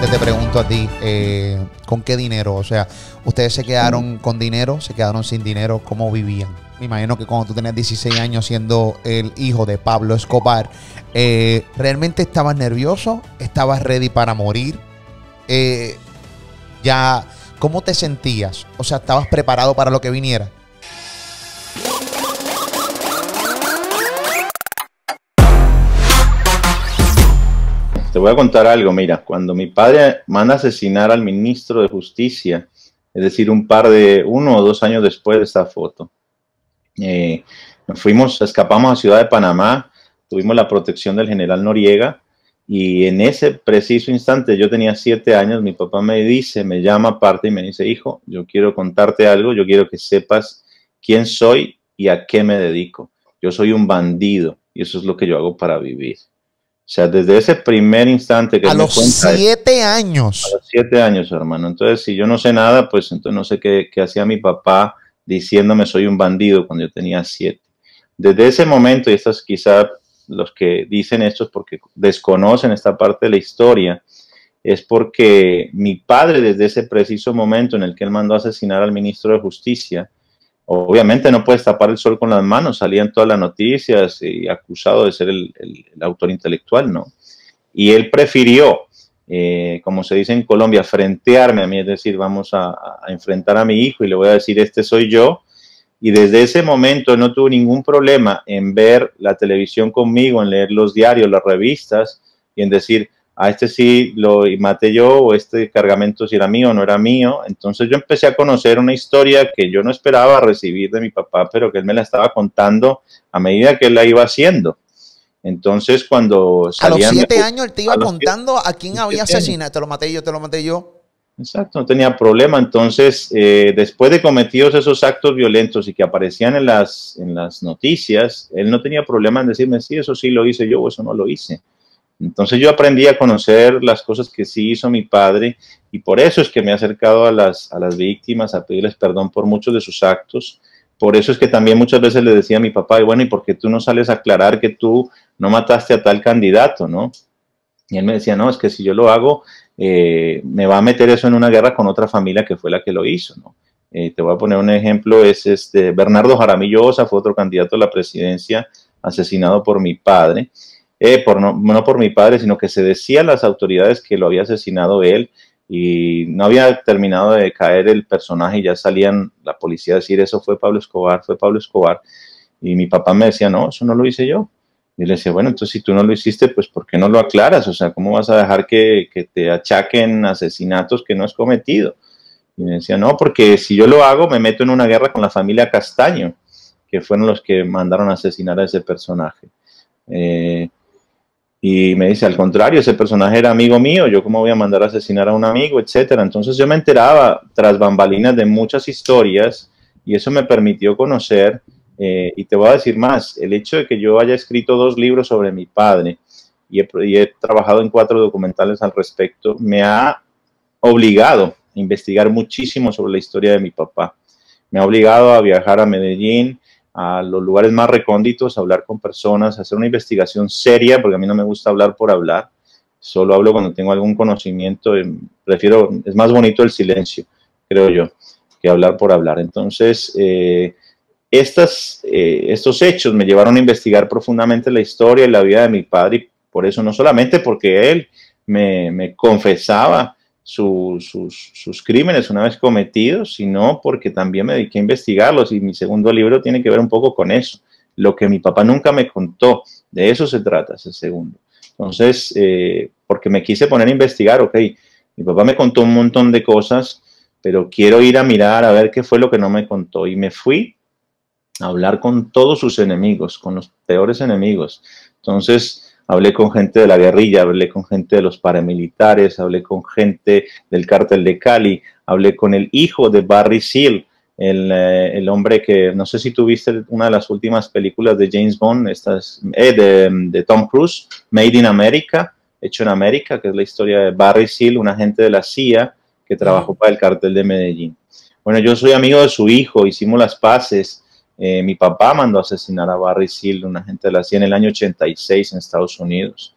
nuevamente te pregunto a ti, ¿con qué dinero? O sea, ¿ustedes se quedaron con dinero? ¿Se quedaron sin dinero? ¿Cómo vivían? Me imagino que cuando tú tenías 16 años siendo el hijo de Pablo Escobar, ¿realmente estabas nervioso? ¿Estabas ready para morir? Ya, ¿cómo te sentías? O sea, ¿estabas preparado para lo que viniera? Te voy a contar algo, mira, cuando mi padre manda a asesinar al ministro de Justicia, es decir, uno o dos años después de esta foto, escapamos a Ciudad de Panamá, tuvimos la protección del general Noriega, y en ese preciso instante, yo tenía 7 años, mi papá me llama aparte y me dice: hijo, yo quiero contarte algo, yo quiero que sepas quién soy y a qué me dedico. Yo soy un bandido y eso es lo que yo hago para vivir. O sea, desde ese primer instante que a los 7 años. A los 7 años, hermano. Entonces, si yo no sé nada, pues entonces no sé qué hacía mi papá diciéndome soy un bandido cuando yo tenía 7. Desde ese momento, y estos quizá los que dicen esto es porque desconocen esta parte de la historia, es porque mi padre desde ese preciso momento en el que él mandó a asesinar al ministro de Justicia, obviamente no puedes tapar el sol con las manos, salían todas las noticias y acusado de ser el autor intelectual, ¿no? Y él prefirió, como se dice en Colombia, frentearme a mí, es decir, vamos a enfrentar a mi hijo y le voy a decir, este soy yo. Y desde ese momento no tuvo ningún problema en ver la televisión conmigo, en leer los diarios, las revistas y en decir, a este sí lo maté yo, o este cargamento si era mío o no era mío. Entonces yo empecé a conocer una historia que yo no esperaba recibir de mi papá, pero que él me la estaba contando a medida que él la iba haciendo. Entonces cuando salían... A los 7 años él te iba contando a quién había asesinado. Te lo maté yo, te lo maté yo. Exacto, no tenía problema. Entonces, después de cometidos esos actos violentos y que aparecían en las noticias, él no tenía problema en decirme, sí, eso sí lo hice yo o eso no lo hice. Entonces yo aprendí a conocer las cosas que sí hizo mi padre y por eso es que me he acercado a las víctimas, a pedirles perdón por muchos de sus actos. Por eso es que también muchas veces le decía a mi papá, y bueno, ¿y por qué tú no sales a aclarar que tú no mataste a tal candidato, no? Y él me decía, no, es que si yo lo hago, me va a meter eso en una guerra con otra familia que fue la que lo hizo, ¿no? Te voy a poner un ejemplo, es Bernardo Jaramillo Osa, fue otro candidato a la presidencia asesinado por mi padre. No por mi padre, sino que se decía a las autoridades que lo había asesinado él y no había terminado de caer el personaje y ya salían la policía a decir eso fue Pablo Escobar, fue Pablo Escobar. Y mi papá me decía, no, eso no lo hice yo. Y le decía, bueno, entonces si tú no lo hiciste, pues ¿por qué no lo aclaras? O sea, ¿cómo vas a dejar que te achaquen asesinatos que no has cometido? Y me decía, no, porque si yo lo hago, me meto en una guerra con la familia Castaño, que fueron los que mandaron a asesinar a ese personaje. Y me dice, al contrario, ese personaje era amigo mío, yo cómo voy a mandar a asesinar a un amigo, etcétera. Entonces yo me enteraba tras bambalinas de muchas historias y eso me permitió conocer, y te voy a decir más, el hecho de que yo haya escrito 2 libros sobre mi padre y he trabajado en 4 documentales al respecto, me ha obligado a investigar muchísimo sobre la historia de mi papá. Me ha obligado a viajar a Medellín, a los lugares más recónditos, a hablar con personas, a hacer una investigación seria, porque a mí no me gusta hablar por hablar, solo hablo cuando tengo algún conocimiento, es más bonito el silencio, creo yo, que hablar por hablar. Entonces, estos hechos me llevaron a investigar profundamente la historia y la vida de mi padre, y por eso no solamente porque él me confesaba sus crímenes una vez cometidos, sino porque también me dediqué a investigarlos y mi segundo libro tiene que ver un poco con eso, lo que mi papá nunca me contó, de eso se trata ese segundo. Entonces, porque me quise poner a investigar, ok, mi papá me contó un montón de cosas, pero quiero ir a mirar a ver qué fue lo que no me contó y me fui a hablar con todos sus enemigos, con los peores enemigos. Entonces, hablé con gente de la guerrilla, hablé con gente de los paramilitares, hablé con gente del cártel de Cali, hablé con el hijo de Barry Seal, el hombre que, no sé si tú viste una de las últimas películas de James Bond, de Tom Cruise, Made in America, hecho en América, que es la historia de Barry Seal, un agente de la CIA que trabajó para el cártel de Medellín. Bueno, yo soy amigo de su hijo, hicimos las paces. Mi papá mandó a asesinar a Barry Seal, un agente de la CIA, en el año 86 en Estados Unidos.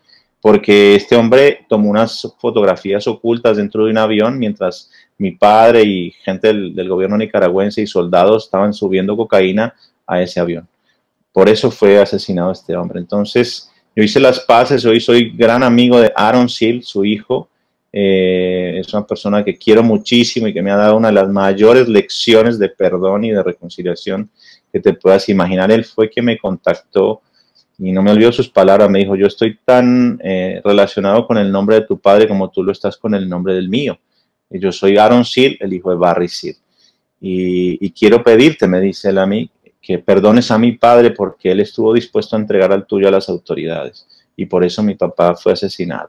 porque este hombre tomó unas fotografías ocultas dentro de un avión mientras mi padre y gente del gobierno nicaragüense y soldados estaban subiendo cocaína a ese avión. Por eso fue asesinado este hombre. Entonces, yo hice las paces, hoy soy gran amigo de Aaron Seal, su hijo. Es una persona que quiero muchísimo y que me ha dado una de las mayores lecciones de perdón y de reconciliación que te puedas imaginar. Él fue quien me contactó y no me olvido sus palabras. Me dijo, yo estoy tan relacionado con el nombre de tu padre como tú lo estás con el nombre del mío. Y yo soy Aaron Seal, el hijo de Barry Seal. Y quiero pedirte, me dice él a mí, que perdones a mi padre porque él estuvo dispuesto a entregar al tuyo a las autoridades. Y por eso mi papá fue asesinado.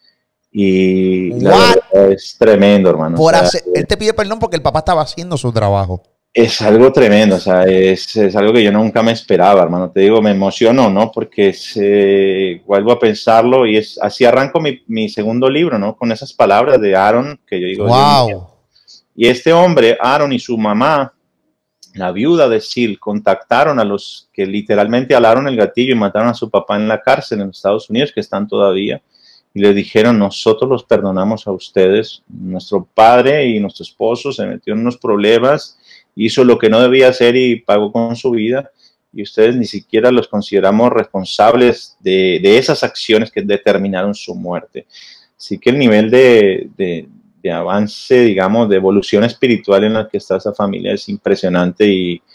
Y la verdad es tremendo, hermano. Él te pide perdón porque el papá estaba haciendo su trabajo. Es algo tremendo, o sea, es algo que yo nunca me esperaba, hermano. Te digo, me emociono, ¿no? Porque vuelvo a pensarlo y así arranco mi segundo libro, ¿no? Con esas palabras de Aaron que yo digo. ¡Wow! Y este hombre, Aaron y su mamá, la viuda de Seal, contactaron a los que literalmente alaron el gatillo y mataron a su papá en la cárcel en Estados Unidos, que están todavía. Y le dijeron, nosotros los perdonamos a ustedes. Nuestro padre y nuestro esposo se metió en unos problemas, hizo lo que no debía hacer y pagó con su vida. Y ustedes ni siquiera los consideramos responsables de esas acciones que determinaron su muerte. Así que el nivel de avance, digamos, de evolución espiritual en la que está esa familia es impresionante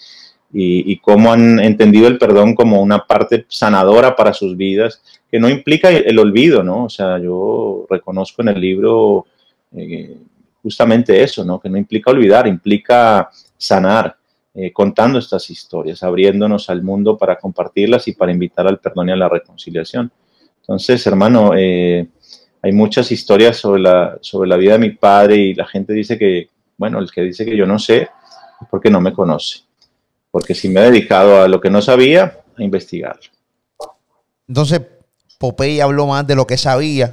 y cómo han entendido el perdón como una parte sanadora para sus vidas, que no implica el olvido, ¿no? O sea, yo reconozco en el libro justamente eso, ¿no? Que no implica olvidar, implica sanar, contando estas historias, abriéndonos al mundo para compartirlas y para invitar al perdón y a la reconciliación. Entonces, hermano, hay muchas historias sobre la vida de mi padre y la gente dice que, bueno, el que dice que yo no sé es porque no me conoce. Porque si me he dedicado a lo que no sabía, a investigarlo. Entonces, Popeye habló más de lo que sabía.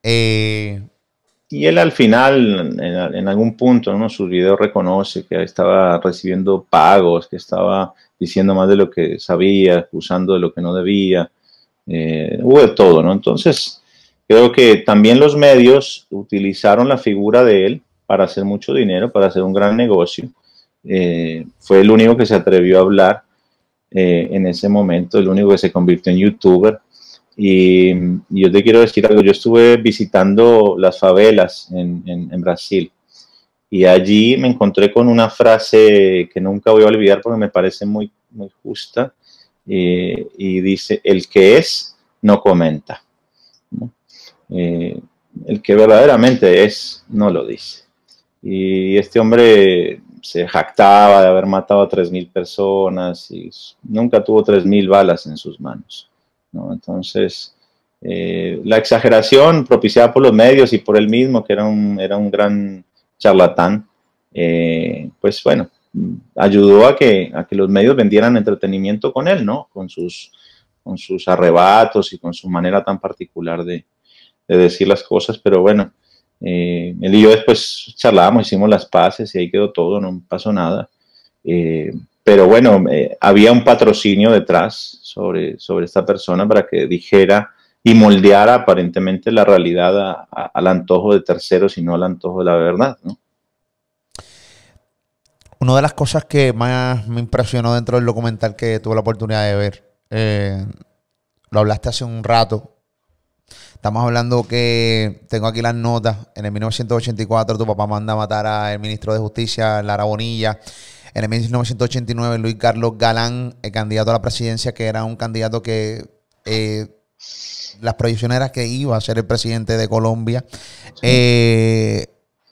Y él al final, en algún punto, ¿no? Sus videos reconoce que estaba recibiendo pagos, que estaba diciendo más de lo que sabía, acusando de lo que no debía. Hubo de todo, ¿no? Entonces, creo que también los medios utilizaron la figura de él para hacer mucho dinero, para hacer un gran negocio. Fue el único que se atrevió a hablar en ese momento, el único que se convirtió en youtuber. Y yo te quiero decir algo, yo estuve visitando las favelas en Brasil y allí me encontré con una frase que nunca voy a olvidar porque me parece muy, muy justa y dice, el que es, no comenta, ¿no? El que verdaderamente es, no lo dice. Y este hombre se jactaba de haber matado a 3.000 personas y nunca tuvo 3.000 balas en sus manos, ¿no? Entonces, la exageración propiciada por los medios y por él mismo, que era un gran charlatán, pues bueno, ayudó a que los medios vendieran entretenimiento con él, ¿no? Con sus arrebatos y con su manera tan particular de decir las cosas, pero bueno, él y yo después charlábamos, hicimos las paces y ahí quedó todo, no pasó nada. Pero bueno, había un patrocinio detrás sobre esta persona para que dijera y moldeara aparentemente la realidad al antojo de terceros y no al antojo de la verdad, ¿no? Una de las cosas que más me impresionó dentro del documental que tuve la oportunidad de ver, lo hablaste hace un rato. Estamos hablando que tengo aquí las notas. En el 1984 tu papá manda a matar al ministro de Justicia, Lara Bonilla. En el 1989 Luis Carlos Galán, el candidato a la presidencia, que era un candidato que las proyecciones eran que iba a ser el presidente de Colombia. Sí.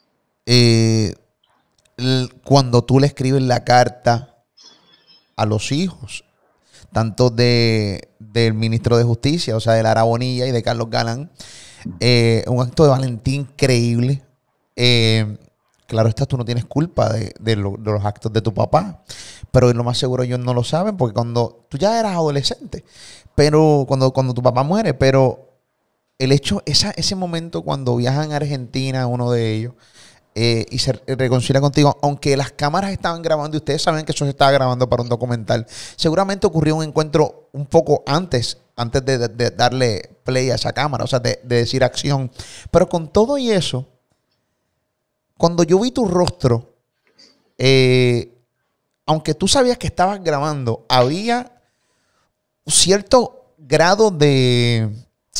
Cuando tú le escribes la carta a los hijos, tanto del ministro de Justicia, o sea, de Lara Bonilla y de Carlos Galán, un acto de valentía increíble. Claro está, tú no tienes culpa de los actos de tu papá, pero lo más seguro ellos no lo saben, porque cuando tú ya eras adolescente, pero cuando tu papá muere, pero el hecho, ese momento cuando viajan a Argentina, uno de ellos, y se reconcilia contigo, aunque las cámaras estaban grabando y ustedes saben que eso se estaba grabando para un documental, seguramente ocurrió un encuentro un poco antes antes de darle play a esa cámara, o sea, de decir acción. Pero con todo y eso, cuando yo vi tu rostro, aunque tú sabías que estabas grabando, había cierto grado de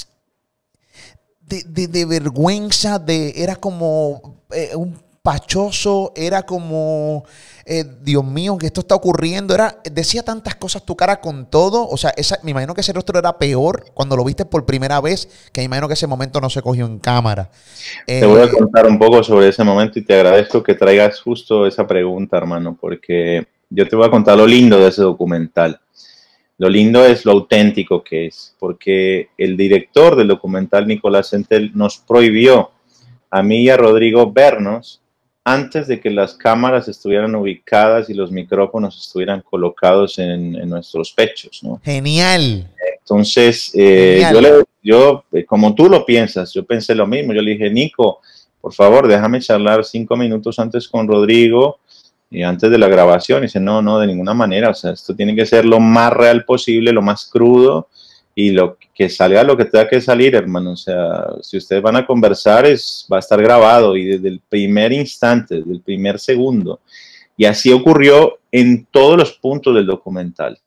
vergüenza, era como un pachoso, era como, Dios mío, que esto está ocurriendo. Decía tantas cosas tu cara con todo. O sea, me imagino que ese rostro era peor cuando lo viste por primera vez, que me imagino que ese momento no se cogió en cámara. Te voy a contar un poco sobre ese momento y te agradezco que traigas justo esa pregunta, hermano, porque yo te voy a contar lo lindo de ese documental. Lo lindo es lo auténtico que es, porque el director del documental, Nicolás Entel, nos prohibió a mí y a Rodrigo vernos antes de que las cámaras estuvieran ubicadas y los micrófonos estuvieran colocados en nuestros pechos, ¿no? Genial. Entonces, Genial. yo, como tú lo piensas, yo pensé lo mismo. Yo le dije, Nico, por favor, déjame charlar 5 minutos antes con Rodrigo y antes de la grabación. Y dice, no, de ninguna manera. O sea, esto tiene que ser lo más real posible, lo más crudo y lo que salga lo que tenga que salir, hermano. O sea, si ustedes van a conversar, va a estar grabado y desde el primer instante, desde el primer segundo. Y así ocurrió en todos los puntos del documental.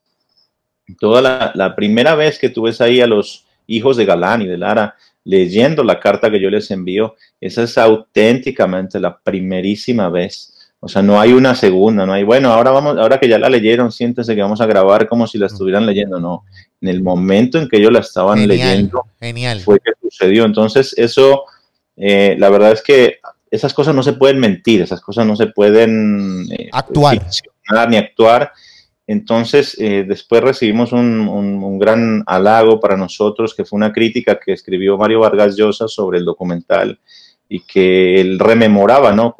Toda la primera vez que tú ves ahí a los hijos de Galán y de Lara leyendo la carta que yo les envío, esa es auténticamente la primerísima vez. O sea, no hay una segunda, no hay, bueno, ahora que ya la leyeron, siéntense que vamos a grabar como si la estuvieran leyendo. No, en el momento en que ellos la estaban leyendo, fue que sucedió. Entonces, eso, la verdad es que esas cosas no se pueden mentir, esas cosas no se pueden ficcionar ni actuar. Entonces, después recibimos un gran halago para nosotros, que fue una crítica que escribió Mario Vargas Llosa sobre el documental y que él rememoraba, ¿no?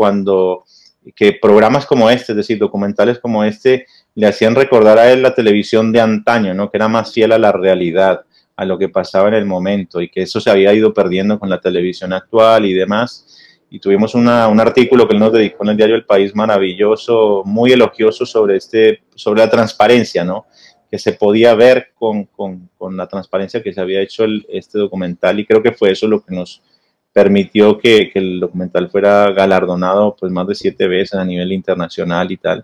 Que programas como este, es decir, documentales como este, le hacían recordar a él la televisión de antaño, ¿no? Que era más fiel a la realidad, a lo que pasaba en el momento y que eso se había ido perdiendo con la televisión actual y demás. Y tuvimos un artículo que él nos dedicó en el diario El País maravilloso, muy elogioso sobre la transparencia, ¿no? Que se podía ver con la transparencia que se había hecho este documental, y creo que fue eso lo que nos permitió que el documental fuera galardonado pues más de 7 veces a nivel internacional y tal.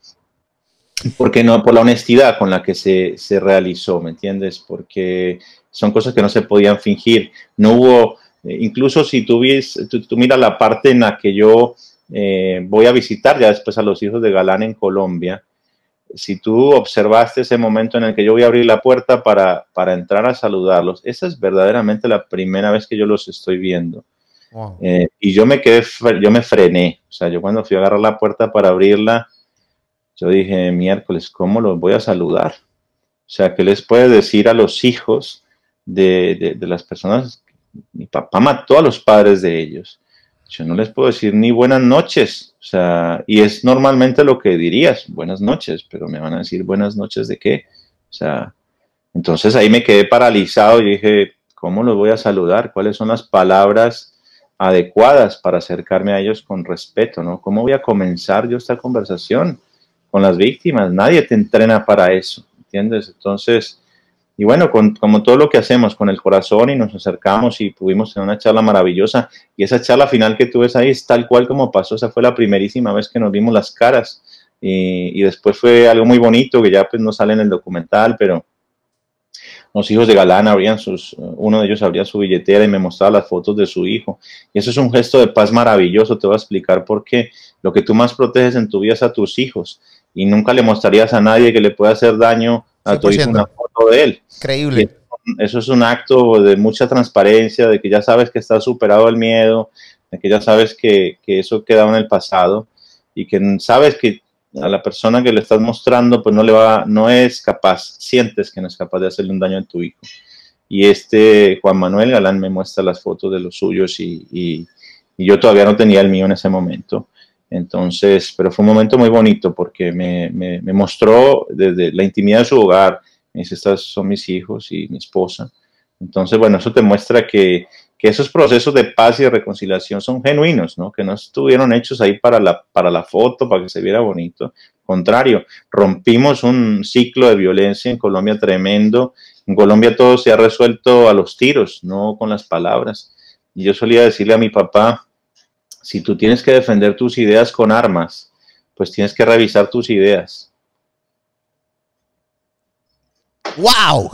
Porque no, por la honestidad con la que se realizó, ¿me entiendes? Porque son cosas que no se podían fingir. No hubo... incluso si tú miras la parte en la que yo voy a visitar ya después a los hijos de Galán en Colombia, si tú observaste ese momento en el que yo voy a abrir la puerta para entrar a saludarlos, esa es verdaderamente la primera vez que yo los estoy viendo. Wow. Y yo me frené. O sea, yo cuando fui a agarrar la puerta para abrirla, yo dije, miércoles, ¿cómo los voy a saludar? O sea, ¿qué les puede decir a los hijos de las personas? Mi papá mató a los padres de ellos. Yo no les puedo decir ni buenas noches. O sea, y es normalmente lo que dirías, buenas noches, pero me van a decir buenas noches ¿de qué? O sea, entonces ahí me quedé paralizado y dije, ¿cómo los voy a saludar? ¿Cuáles son las palabras adecuadas para acercarme a ellos con respeto, ¿no? ¿Cómo voy a comenzar yo esta conversación con las víctimas? Nadie te entrena para eso, ¿entiendes? Entonces... y bueno, como todo lo que hacemos con el corazón, y nos acercamos y pudimos tener una charla maravillosa, y esa charla final que tú ves ahí es tal cual como pasó. Esa fue la primerísima vez que nos vimos las caras, y después fue algo muy bonito que ya pues no sale en el documental, pero los hijos de Galán uno de ellos abría su billetera y me mostraba las fotos de su hijo, y eso es un gesto de paz maravilloso. Te voy a explicar por qué. Lo que tú más proteges en tu vida es a tus hijos, y nunca le mostrarías a nadie que le pueda hacer daño a tu hijo una foto de él. Increíble. Eso es un acto de mucha transparencia, de que ya sabes que está superado el miedo, de que ya sabes que eso queda en el pasado, y que sabes que a la persona que le estás mostrando pues no es capaz, sientes que no es capaz de hacerle un daño a tu hijo. Y Juan Manuel Galán me muestra las fotos de los suyos, y yo todavía no tenía el mío en ese momento. Entonces, pero fue un momento muy bonito porque me mostró desde la intimidad de su hogar. Me dice, estos son mis hijos y mi esposa. Entonces, bueno, eso te muestra que esos procesos de paz y de reconciliación son genuinos, ¿no? Que no estuvieron hechos ahí para la foto, para que se viera bonito. Contrario, rompimos un ciclo de violencia en Colombia tremendo, En Colombia todo se ha resuelto a los tiros, no con las palabras. Y yo solía decirle a mi papá, si tú tienes que defender tus ideas con armas, pues tienes que revisar tus ideas. ¡Wow!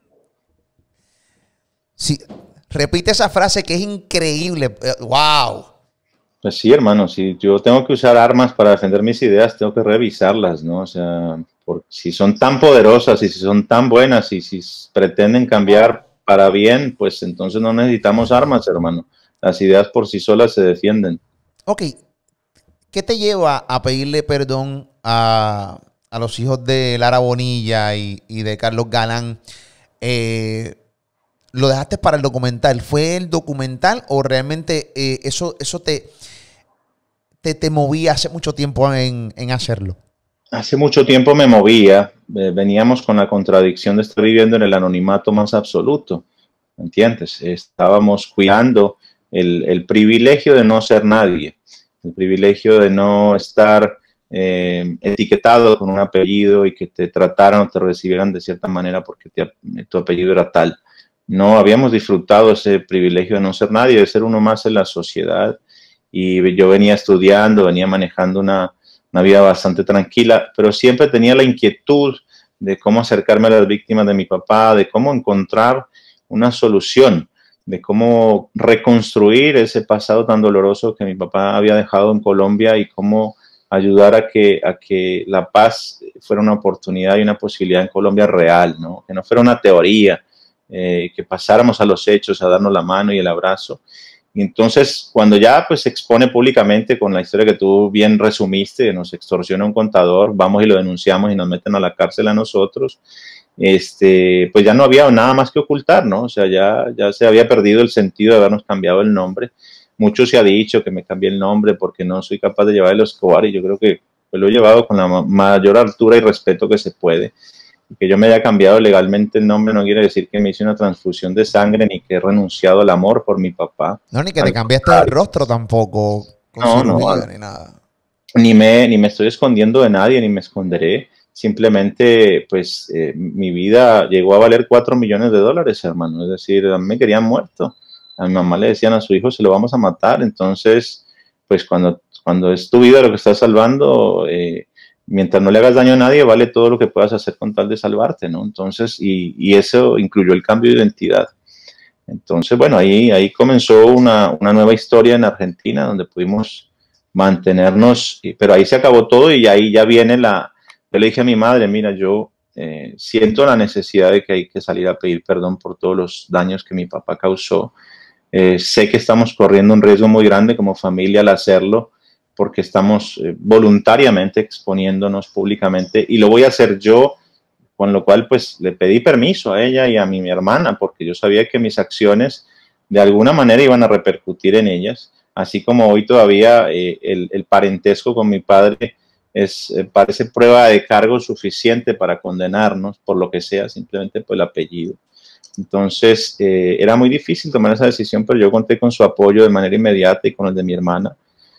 Sí, repite esa frase que es increíble. ¡Wow! Pues sí, hermano, si yo tengo que usar armas para defender mis ideas, tengo que revisarlas, ¿no? O sea, si son tan poderosas y si son tan buenas y si pretenden cambiar para bien, pues entonces no necesitamos armas, hermano. Las ideas por sí solas se defienden. Ok, ¿qué te lleva a pedirle perdón a los hijos de Lara Bonilla y de Carlos Galán? ¿Lo dejaste para el documental? ¿Fue el documental o realmente eso te movía hace mucho tiempo en hacerlo? Hace mucho tiempo me movía. Veníamos con la contradicción de estar viviendo en el anonimato más absoluto. ¿Entiendes? Estábamos cuidando el privilegio de no ser nadie, el privilegio de no estar etiquetado con un apellido y que te trataran o te recibieran de cierta manera porque tu apellido era tal. No habíamos disfrutado ese privilegio de no ser nadie, de ser uno más en la sociedad. Y yo venía estudiando, venía manejando una vida bastante tranquila, pero siempre tenía la inquietud de cómo acercarme a las víctimas de mi papá, de cómo encontrar una solución, de cómo reconstruir ese pasado tan doloroso que mi papá había dejado en Colombia y cómo ayudar a que la paz fuera una oportunidad y una posibilidad en Colombia real, ¿no? Que no fuera una teoría, que pasáramos a los hechos, a darnos la mano y el abrazo. Y entonces, cuando ya pues se expone públicamente con la historia que tú bien resumiste, nos extorsiona un contador, vamos y lo denunciamos y nos meten a la cárcel a nosotros, pues ya no había nada más que ocultar, ¿no? O sea, ya se había perdido el sentido de habernos cambiado el nombre. Mucho se ha dicho que me cambié el nombre porque no soy capaz de llevar el Escobar y yo creo que pues, lo he llevado con la mayor altura y respeto que se puede. Que yo me haya cambiado legalmente el nombre no quiere decir que me hice una transfusión de sangre ni que he renunciado al amor por mi papá. No, ni que te cambiaste el rostro tampoco con cirugía ni nada. Ni me estoy escondiendo de nadie, ni me esconderé. Simplemente, pues, mi vida llegó a valer $4 millones, hermano. Es decir, a mí me querían muerto. A mi mamá le decían a su hijo, se lo vamos a matar. Entonces, pues, cuando es tu vida lo que estás salvando, mientras no le hagas daño a nadie, vale todo lo que puedas hacer con tal de salvarte, ¿no? Entonces, y eso incluyó el cambio de identidad. Entonces, bueno, ahí comenzó una nueva historia en Argentina, donde pudimos mantenernos, pero ahí se acabó todo y ahí ya viene yo le dije a mi madre, mira, yo siento la necesidad de que hay que salir a pedir perdón por todos los daños que mi papá causó. Sé que estamos corriendo un riesgo muy grande como familia al hacerlo, porque estamos voluntariamente exponiéndonos públicamente y lo voy a hacer yo, con lo cual pues le pedí permiso a ella y a mi hermana, porque yo sabía que mis acciones de alguna manera iban a repercutir en ellas, así como hoy todavía el parentesco con mi padre parece prueba de cargo suficiente para condenarnos por lo que sea, simplemente por el apellido. Entonces era muy difícil tomar esa decisión, pero yo conté con su apoyo de manera inmediata y con el de mi hermana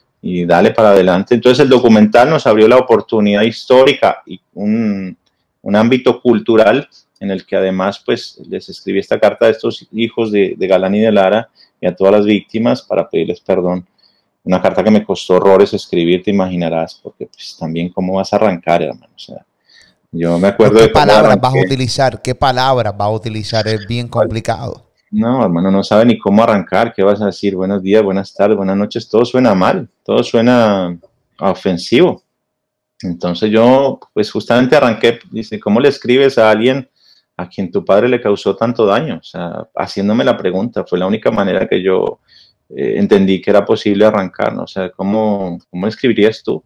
y dale para adelante. Entonces el documental nos abrió la oportunidad histórica y un ámbito cultural en el que además pues les escribí esta carta a estos hijos de Galán y de Lara y a todas las víctimas para pedirles perdón. Una carta que me costó horrores escribir, te imaginarás, porque pues también cómo vas a arrancar, hermano. O sea, yo me acuerdo de cómo palabras vas a utilizar, qué palabras vas a utilizar, es bien complicado. No, hermano, no sabe ni cómo arrancar, qué vas a decir, buenos días, buenas tardes, buenas noches, todo suena mal, todo suena ofensivo. Entonces yo, pues justamente arranqué, dice, ¿cómo le escribes a alguien a quien tu padre le causó tanto daño? O sea, haciéndome la pregunta, fue la única manera que yo entendí que era posible arrancar, ¿no? O sea, ¿cómo escribirías tú?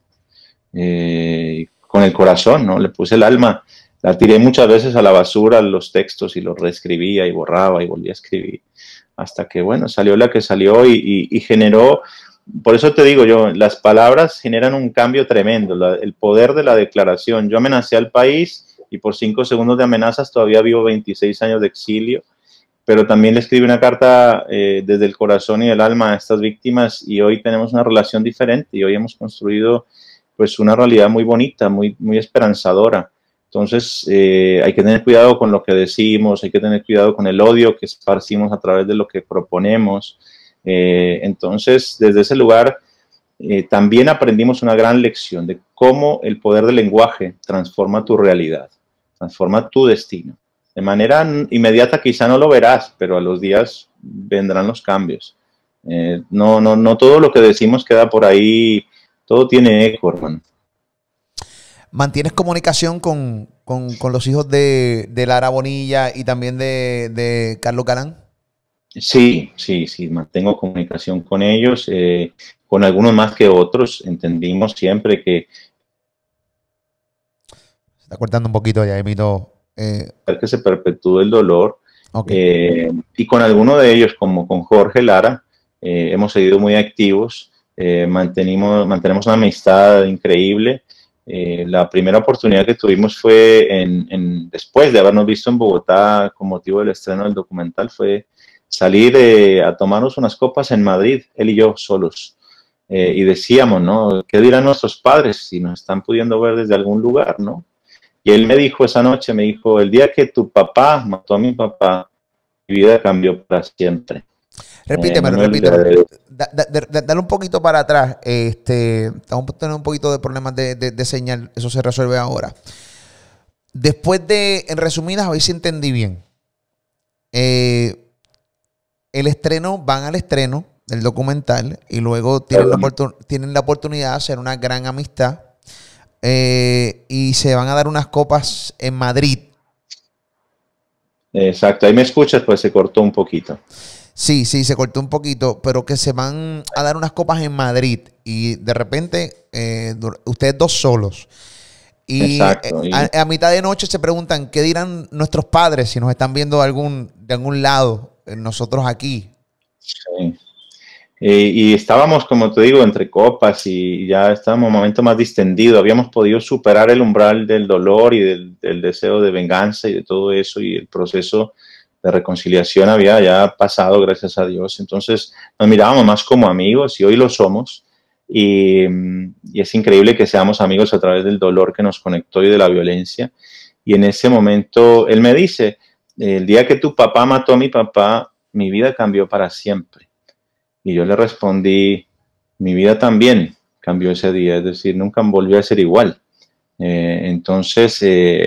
Con el corazón, ¿no? Le puse el alma. La tiré muchas veces a la basura los textos y los reescribía y borraba y volvía a escribir. Hasta que, bueno, salió la que salió y generó, por eso te digo yo, las palabras generan un cambio tremendo, el poder de la declaración. Yo amenacé al país y por 5 segundos de amenazas todavía vivo 26 años de exilio, pero también le escribí una carta desde el corazón y el alma a estas víctimas y hoy tenemos una relación diferente y hoy hemos construido pues una realidad muy bonita, muy esperanzadora. Entonces, hay que tener cuidado con lo que decimos, hay que tener cuidado con el odio que esparcimos a través de lo que proponemos. Entonces, desde ese lugar, también aprendimos una gran lección de cómo el poder del lenguaje transforma tu realidad, transforma tu destino. De manera inmediata quizá no lo verás, pero a los días vendrán los cambios. No todo lo que decimos queda por ahí, todo tiene eco, hermano. ¿Mantienes comunicación con los hijos de Lara Bonilla y también de Carlos Galán? Sí, mantengo comunicación con ellos, con algunos más que otros. Entendimos siempre que Se está cortando un poquito ya, Emito. que se perpetúe el dolor. Okay. Y con alguno de ellos, como con Jorge Lara, hemos seguido muy activos. Mantenemos una amistad increíble. La primera oportunidad que tuvimos fue después de habernos visto en Bogotá con motivo del estreno del documental, fue salir a tomarnos unas copas en Madrid, él y yo solos. Y decíamos, ¿no? ¿Qué dirán nuestros padres si nos están pudiendo ver desde algún lugar, ¿no? Y él me dijo esa noche, me dijo, el día que tu papá mató a mi papá, mi vida cambió para siempre. Repítemelo, No repítelo. Dale un poquito para atrás. Estamos teniendo un poquito de problemas de señal. Eso se resuelve ahora. Después en resumidas, hoy sí entendí bien. El estreno, van al estreno del documental y luego tienen la oportunidad de hacer una gran amistad y se van a dar unas copas en Madrid. Exacto, ahí me escuchas, pues se cortó un poquito. Sí, se cortó un poquito, pero que se van a dar unas copas en Madrid y de repente ustedes dos solos. Y exacto. A mitad de noche se preguntan qué dirán nuestros padres si nos están viendo de algún lado, nosotros aquí. Sí. Y estábamos, como te digo, entre copas y ya estábamos en un momento más distendido. Habíamos podido superar el umbral del dolor y del deseo de venganza y de todo eso, y el proceso de reconciliación había ya pasado, gracias a Dios. Entonces nos mirábamos más como amigos y hoy lo somos. Y es increíble que seamos amigos a través del dolor que nos conectó y de la violencia. Y en ese momento él me dice, el día que tu papá mató a mi papá, mi vida cambió para siempre. Y yo le respondí, mi vida también cambió ese día, es decir, nunca volvió a ser igual. Entonces,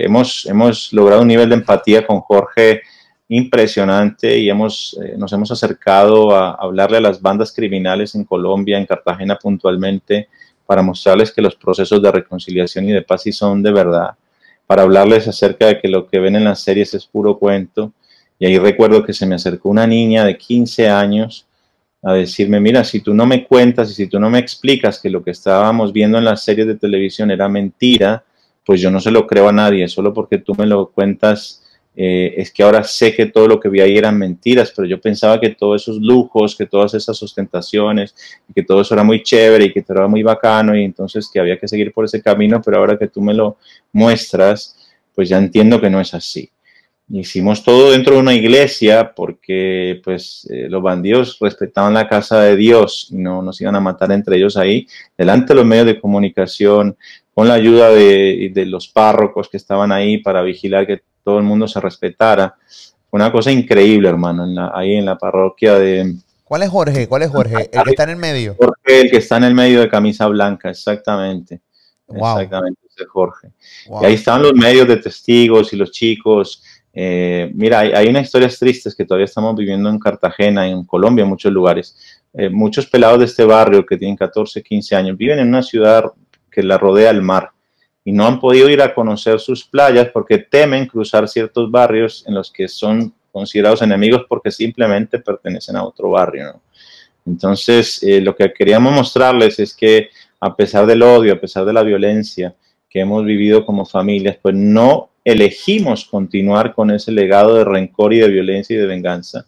hemos logrado un nivel de empatía con Jorge impresionante y nos hemos acercado a hablarle a las bandas criminales en Colombia, en Cartagena puntualmente, para mostrarles que los procesos de reconciliación y de paz sí son de verdad, para hablarles acerca de que lo que ven en las series es puro cuento. Y ahí recuerdo que se me acercó una niña de 15 años a decirme, mira, si tú no me cuentas y si tú no me explicas que lo que estábamos viendo en las series de televisión era mentira, pues yo no se lo creo a nadie, solo porque tú me lo cuentas, es que ahora sé que todo lo que vi ahí eran mentiras, pero yo pensaba que todos esos lujos, que todas esas ostentaciones, y que todo eso era muy chévere y que todo era muy bacano y entonces que había que seguir por ese camino, pero ahora que tú me lo muestras, pues ya entiendo que no es así. Hicimos todo dentro de una iglesia porque pues los bandidos respetaban la casa de Dios y no nos iban a matar entre ellos ahí, delante de los medios de comunicación, con la ayuda de los párrocos que estaban ahí para vigilar que todo el mundo se respetara. Fue una cosa increíble, hermano, ahí en la parroquia de... ¿Cuál es Jorge? ¿Cuál es Jorge? ¿El que está en el medio? Jorge, el que está en el medio de camisa blanca, exactamente. Wow. Exactamente, ese Jorge. Wow. Y ahí estaban los medios de testigos y los chicos. Mira, hay unas historias tristes que todavía estamos viviendo en Cartagena, en Colombia, en muchos lugares. Muchos pelados de este barrio que tienen 14, 15 años viven en una ciudad que la rodea el mar y no han podido ir a conocer sus playas porque temen cruzar ciertos barrios en los que son considerados enemigos porque simplemente pertenecen a otro barrio, ¿no? Entonces, lo que queríamos mostrarles es que a pesar del odio, a pesar de la violencia que hemos vivido como familias, pues no elegimos continuar con ese legado de rencor y de violencia y de venganza.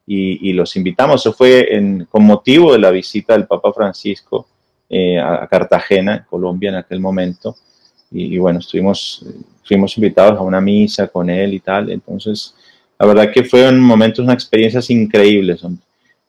Y los invitamos, eso fue con motivo de la visita del Papa Francisco a Cartagena, Colombia, en aquel momento. Y bueno, fuimos invitados a una misa con él y tal. Entonces, la verdad que fueron momentos, unas experiencias increíbles, hombre.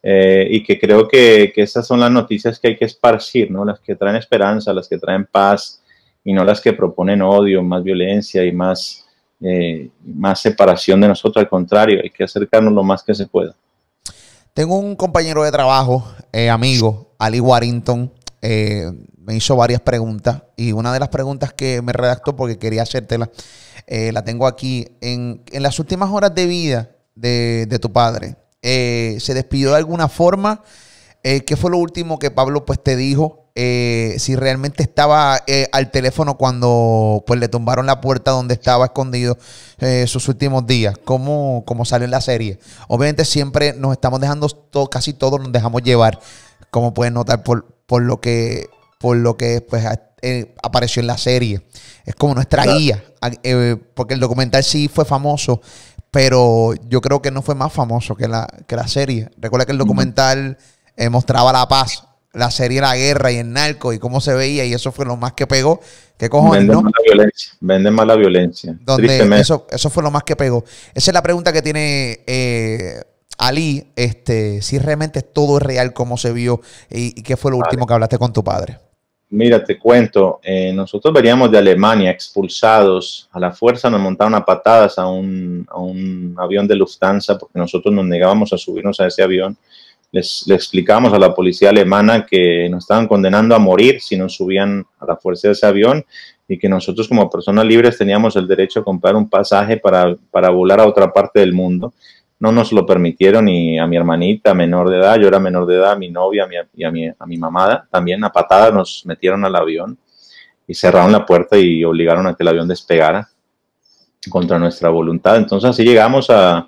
Y que creo que estas son las noticias que hay que esparcir, ¿no? Las que traen esperanza, las que traen paz y no las que proponen odio, más violencia y más separación de nosotros. Al contrario, hay que acercarnos lo más que se pueda. Tengo un compañero de trabajo, amigo, Ali Warrington, me hizo varias preguntas y una de las preguntas que me redactó porque quería hacértela, la tengo aquí. En las últimas horas de vida de tu padre, ¿se despidió de alguna forma? ¿Qué fue lo último que Pablo pues te dijo? Si realmente estaba al teléfono cuando pues le tumbaron la puerta donde estaba escondido sus últimos días. ¿Cómo salió en la serie? Obviamente siempre nos estamos dejando, casi todos nos dejamos llevar, como pueden notar por lo que pues, apareció en la serie. Es como nuestra guía, porque el documental sí fue famoso, pero yo creo que no fue más famoso que la serie. Recuerda que el documental mostraba la paz, la serie la guerra y el narco y cómo se veía, y eso fue lo más que pegó. ¿Qué cojones, venden no? Más la violencia, venden más la violencia. Donde eso fue lo más que pegó. Esa es la pregunta que tiene Ali, si realmente todo es real, cómo se vio y qué fue lo último que hablaste con tu padre. Mira, te cuento, nosotros veníamos de Alemania expulsados, a la fuerza nos montaron a patadas a un avión de Lufthansa porque nosotros nos negábamos a subirnos a ese avión. Le explicamos a la policía alemana que nos estaban condenando a morir si nos subían a la fuerza de ese avión y que nosotros como personas libres teníamos el derecho a comprar un pasaje para volar a otra parte del mundo. No nos lo permitieron, y a mi hermanita menor de edad, yo era menor de edad, a mi novia y a mi mamá también, a patadas nos metieron al avión y cerraron la puerta y obligaron a que el avión despegara contra nuestra voluntad. Entonces así llegamos a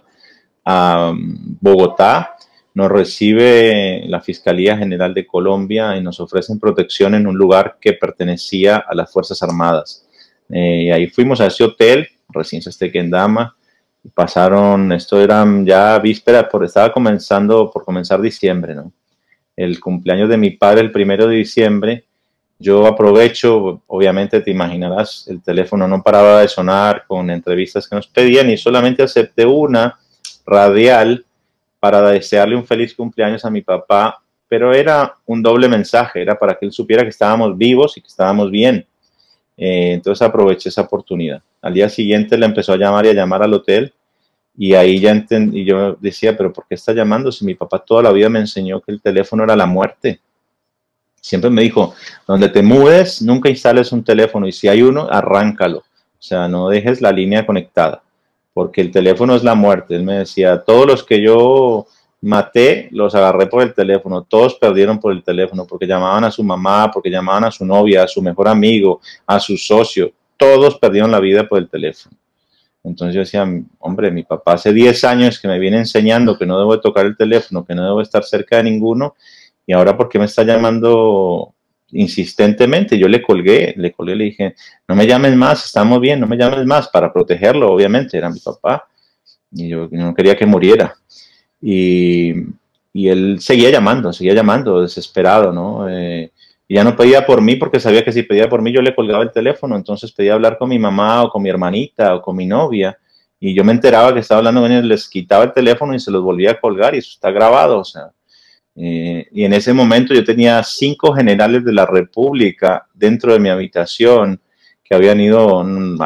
Bogotá. Nos recibe la Fiscalía General de Colombia y nos ofrecen protección en un lugar que pertenecía a las Fuerzas Armadas. Y ahí fuimos a ese hotel, Residencia Tequendama. Pasaron, esto eran ya vísperas, estaba por comenzar diciembre, ¿no? El cumpleaños de mi padre, el 1 de diciembre. Yo aprovecho, obviamente te imaginarás, el teléfono no paraba de sonar con entrevistas que nos pedían y solamente acepté una radial para desearle un feliz cumpleaños a mi papá, pero era un doble mensaje, era para que él supiera que estábamos vivos y que estábamos bien. Entonces aproveché esa oportunidad. Al día siguiente le empezó a llamar y a llamar al hotel, y ahí ya entendí, y yo decía, pero ¿por qué está llamando si mi papá toda la vida me enseñó que el teléfono era la muerte? Siempre me dijo, donde te mudes, nunca instales un teléfono, y si hay uno, arráncalo. O sea, no dejes la línea conectada, porque el teléfono es la muerte. Él me decía, todos los que yo maté, los agarré por el teléfono, todos perdieron por el teléfono, porque llamaban a su mamá, porque llamaban a su novia, a su mejor amigo, a su socio, todos perdieron la vida por el teléfono. Entonces yo decía, hombre, mi papá hace 10 años que me viene enseñando que no debo de tocar el teléfono, que no debo estar cerca de ninguno, y ahora ¿por qué me está llamando insistentemente? Yo le colgué, le dije, no me llames más, estamos bien, no me llames más, para protegerlo, obviamente, era mi papá, y yo no quería que muriera. Y él seguía llamando, desesperado, ¿no? Y ya no pedía por mí, porque sabía que si pedía por mí yo le colgaba el teléfono. Entonces pedía hablar con mi mamá o con mi hermanita o con mi novia, y yo me enteraba que estaba hablando con ellos, les quitaba el teléfono y se los volvía a colgar, y eso está grabado, o sea. Y en ese momento yo tenía 5 generales de la República dentro de mi habitación que habían ido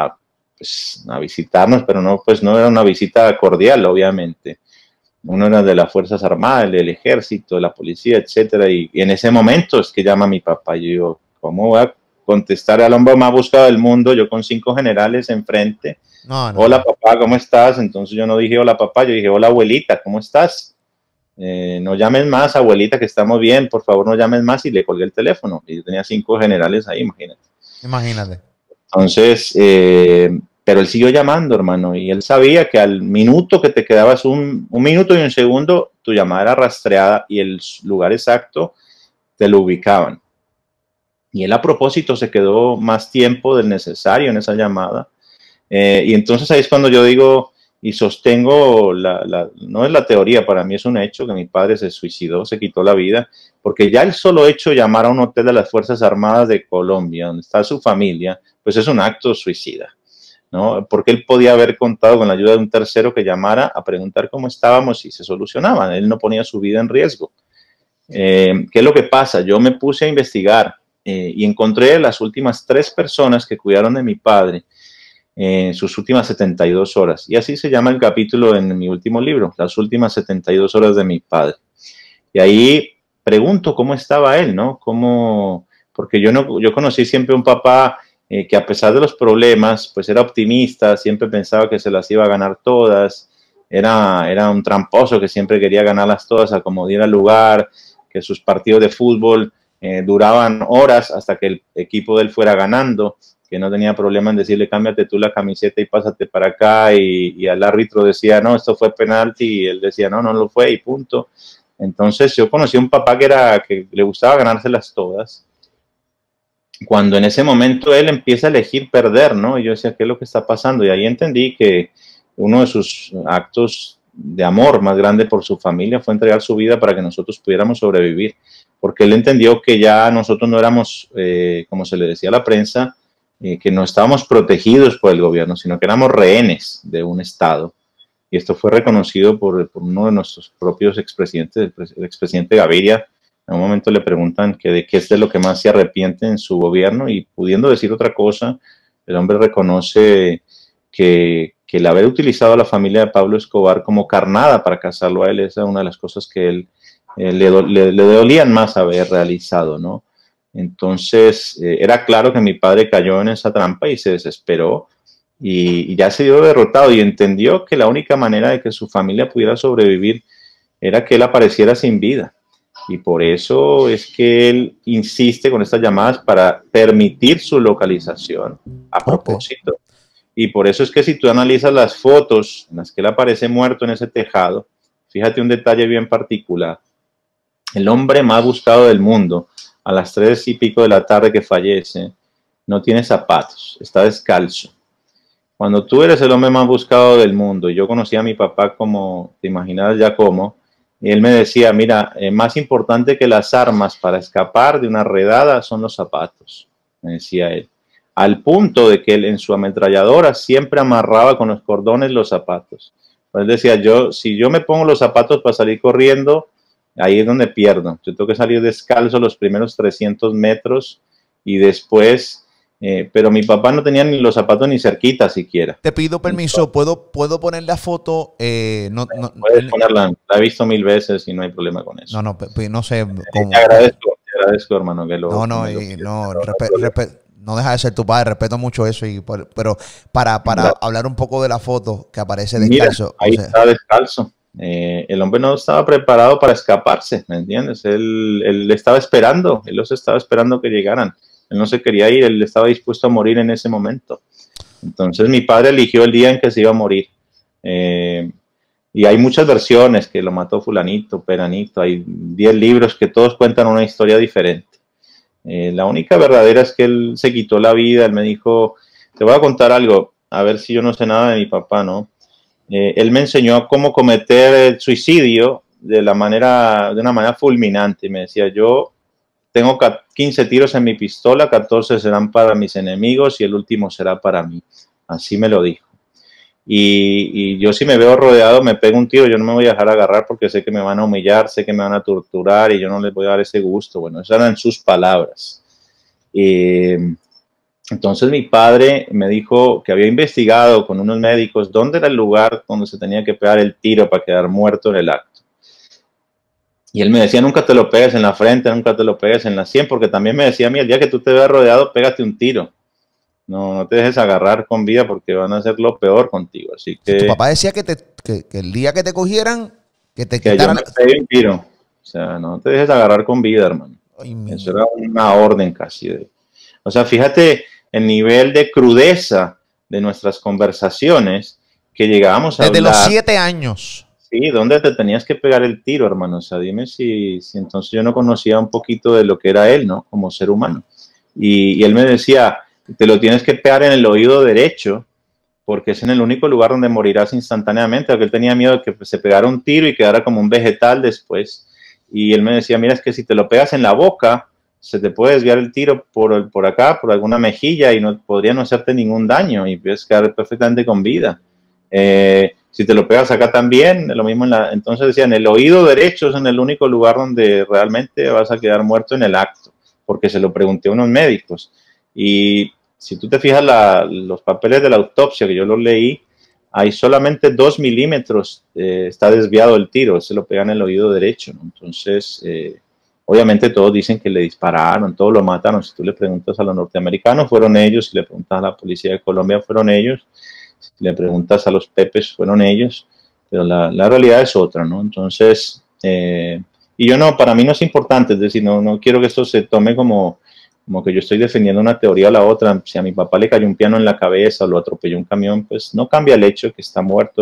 a visitarnos, pero no era una visita cordial, obviamente. Uno era de las Fuerzas Armadas, del Ejército, de la Policía, etcétera. Y en ese momento es que llama mi papá. Yo digo, ¿cómo voy a contestar al hombre más buscado del mundo? Yo con 5 generales enfrente. No. Hola, papá, ¿cómo estás? Entonces yo no dije hola, papá, yo dije hola, abuelita, ¿cómo estás? No llames más, abuelita, que estamos bien, por favor no llames más, y le colgué el teléfono. Y yo tenía 5 generales ahí, imagínate. Entonces, pero él siguió llamando, hermano, y él sabía que al minuto que te quedabas, un minuto y un segundo, tu llamada era rastreada y el lugar exacto te lo ubicaban. Y él a propósito se quedó más tiempo del necesario en esa llamada. Y entonces ahí es cuando yo digo y sostengo, no es la teoría, para mí es un hecho, que mi padre se suicidó, se quitó la vida, porque ya el solo hecho de llamar a un hotel de las Fuerzas Armadas de Colombia, donde está su familia, pues es un acto suicida, ¿no? Porque él podía haber contado con la ayuda de un tercero que llamara a preguntar cómo estábamos y se solucionaban. Él no ponía su vida en riesgo. ¿Qué es lo que pasa? Yo me puse a investigar y encontré las últimas 3 personas que cuidaron de mi padre en sus últimas 72 horas. Y así se llama el capítulo en mi último libro, las últimas 72 horas de mi padre. Y ahí pregunto cómo estaba él, ¿no? Porque yo conocí siempre un papá que a pesar de los problemas, pues era optimista, siempre pensaba que se las iba a ganar todas, era un tramposo que siempre quería ganarlas todas a como diera lugar, que sus partidos de fútbol duraban horas hasta que el equipo de él fuera ganando, que no tenía problema en decirle cámbiate tú la camiseta y pásate para acá, y al árbitro decía no, esto fue penalti, y él decía no, no lo fue y punto. Entonces yo conocí a un papá que le gustaba ganárselas todas, cuando en ese momento él empieza a elegir perder, ¿no? Y yo decía, ¿qué es lo que está pasando? Y ahí entendí que uno de sus actos de amor más grande por su familia fue entregar su vida para que nosotros pudiéramos sobrevivir, porque él entendió que ya nosotros no éramos, como se le decía a la prensa, que no estábamos protegidos por el gobierno, sino que éramos rehenes de un Estado. Y esto fue reconocido por uno de nuestros propios expresidentes, el expresidente Gaviria. En un momento le preguntan que de qué es de lo que más se arrepiente en su gobierno, y pudiendo decir otra cosa, el hombre reconoce que el haber utilizado a la familia de Pablo Escobar como carnada para casarlo a él, esa es una de las cosas que él le dolían más haber realizado, ¿no? Entonces, era claro que mi padre cayó en esa trampa y se desesperó y ya se dio derrotado, y entendió que la única manera de que su familia pudiera sobrevivir era que él apareciera sin vida. Y por eso es que él insiste con estas llamadas para permitir su localización a propósito. Okay. Y por eso es que si tú analizas las fotos en las que él aparece muerto en ese tejado, fíjate un detalle bien particular. El hombre más buscado del mundo, a las 3 y pico de la tarde que fallece, no tiene zapatos, está descalzo. Cuando tú eres el hombre más buscado del mundo, y yo conocí a mi papá como, te imaginas ya cómo, y él me decía, mira, más importante que las armas para escapar de una redada son los zapatos, me decía él. Al punto de que él en su ametralladora siempre amarraba con los cordones los zapatos. Pues él decía, si yo me pongo los zapatos para salir corriendo, ahí es donde pierdo. Yo tengo que salir descalzo los primeros 300 metros y después... pero mi papá no tenía ni los zapatos ni cerquita siquiera. Te pido permiso, ¿puedo poner la foto? Puedes ponerla, la he visto 1000 veces y no hay problema con eso. No sé cómo. Te agradezco, hermano, que lo... No deja de ser tu padre, respeto mucho eso, pero para hablar un poco de la foto que aparece descalzo. Mira, ahí está descalzo. El hombre no estaba preparado para escaparse, ¿me entiendes? Él estaba esperando, él los estaba esperando que llegaran. Él no se quería ir, él estaba dispuesto a morir en ese momento. Entonces mi padre eligió el día en que se iba a morir. Y hay muchas versiones, que lo mató fulanito, peranito. Hay 10 libros que todos cuentan una historia diferente. La única verdadera es que él se quitó la vida. Él me dijo, te voy a contar algo, a ver si yo no sé nada de mi papá, ¿no? Él me enseñó cómo cometer el suicidio de una manera fulminante. Me decía, yo tengo 15 tiros en mi pistola, 14 serán para mis enemigos y el último será para mí. Así me lo dijo. Y yo, si me veo rodeado, me pego un tiro, yo no me voy a dejar agarrar porque sé que me van a humillar, sé que me van a torturar y yo no les voy a dar ese gusto. Bueno, esas eran sus palabras. Entonces mi padre me dijo que había investigado con unos médicos dónde era el lugar donde se tenía que pegar el tiro para quedar muerto en el acto. Y él me decía, nunca te lo pegues en la frente, nunca te lo pegues en la sien, porque también me decía, mira, el día que tú te veas rodeado, pégate un tiro. No te dejes agarrar con vida porque van a hacer lo peor contigo. Así que... Tu papá decía que el día que te cogieran, que quitaran... yo me pegue un tiro. O sea, no te dejes agarrar con vida, hermano. Ay, eso era una orden casi. O sea, fíjate el nivel de crudeza de nuestras conversaciones que llegábamos a desde hablar. Los 7 años. Sí, ¿dónde te tenías que pegar el tiro, hermano? O sea, dime si entonces yo no conocía un poquito de lo que era él, ¿no? Como ser humano. Y él me decía, te lo tienes que pegar en el oído derecho, porque es en el único lugar donde morirás instantáneamente, porque él tenía miedo de que se pegara un tiro y quedara como un vegetal después. Y él me decía, mira, es que si te lo pegas en la boca, se te puede desviar el tiro por acá, por alguna mejilla, y podría no hacerte ningún daño, y puedes quedar perfectamente con vida. Si te lo pegas acá también, lo mismo entonces decían, el oído derecho es en el único lugar donde realmente vas a quedar muerto en el acto. porque se lo pregunté a unos médicos. Y si tú te fijas los papeles de la autopsia, que yo los leí, hay solamente 2 milímetros, está desviado el tiro, se lo pegan en el oído derecho, ¿no? Entonces, obviamente todos dicen que le dispararon, todos lo mataron. Si tú le preguntas a los norteamericanos, fueron ellos. Si le preguntas a la policía de Colombia, fueron ellos. Si le preguntas a los Pepes, fueron ellos. Pero la realidad es otra, ¿no? Entonces, y yo no, para mí no es importante, es decir, no quiero que esto se tome como que yo estoy defendiendo una teoría o la otra. Si a mi papá le cayó un piano en la cabeza o lo atropelló un camión, pues no cambia el hecho de que está muerto.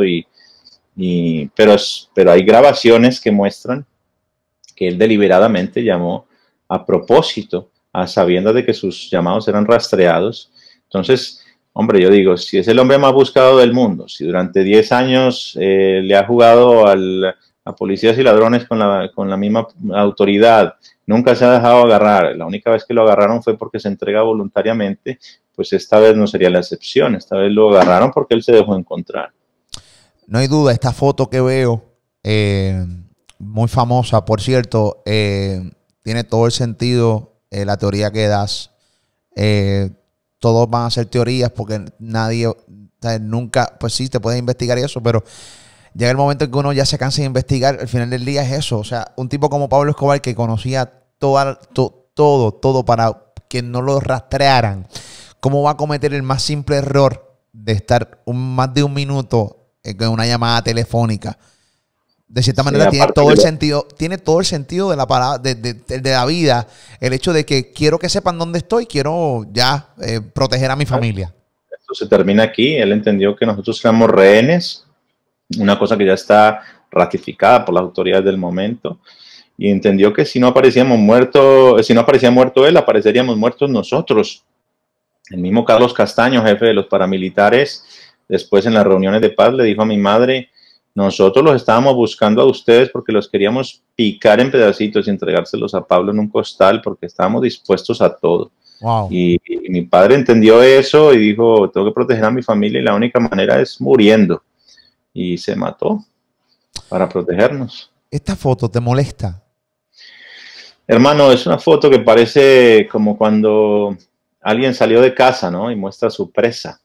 Pero hay grabaciones que muestran que él deliberadamente llamó a propósito, a sabiendas de que sus llamados eran rastreados. Entonces, hombre, yo digo, si es el hombre más buscado del mundo, si durante 10 años le ha jugado a policías y ladrones con la misma autoridad, nunca se ha dejado agarrar, la única vez que lo agarraron fue porque se entrega voluntariamente, pues esta vez no sería la excepción, esta vez lo agarraron porque él se dejó encontrar. No hay duda, esta foto que veo, muy famosa, por cierto, tiene todo el sentido, la teoría que das. Todos van a ser teorías porque nadie, o sea, nunca, pues sí, te puedes investigar eso, pero llega el momento en que uno ya se cansa de investigar. Al final del día es eso. O sea, un tipo como Pablo Escobar que conocía todo para que no lo rastrearan. ¿Cómo va a cometer el más simple error de estar más de un minuto en una llamada telefónica? De cierta manera tiene todo el sentido de la palabra, de la vida. El hecho de que quiero que sepan dónde estoy, quiero ya proteger a mi familia. Esto se termina aquí. Él entendió que nosotros éramos rehenes, una cosa que ya está ratificada por las autoridades del momento, y entendió que si no aparecía muerto él, apareceríamos muertos nosotros. El mismo Carlos Castaño, jefe de los paramilitares, después en las reuniones de paz le dijo a mi madre: nosotros los estábamos buscando a ustedes porque los queríamos picar en pedacitos y entregárselos a Pablo en un costal porque estábamos dispuestos a todo. Wow. Y mi padre entendió eso y dijo: tengo que proteger a mi familia y la única manera es muriendo. Y se mató para protegernos. ¿Esta foto te molesta? Hermano, es una foto que parece como cuando alguien salió de casa, ¿no? Y muestra a su presa.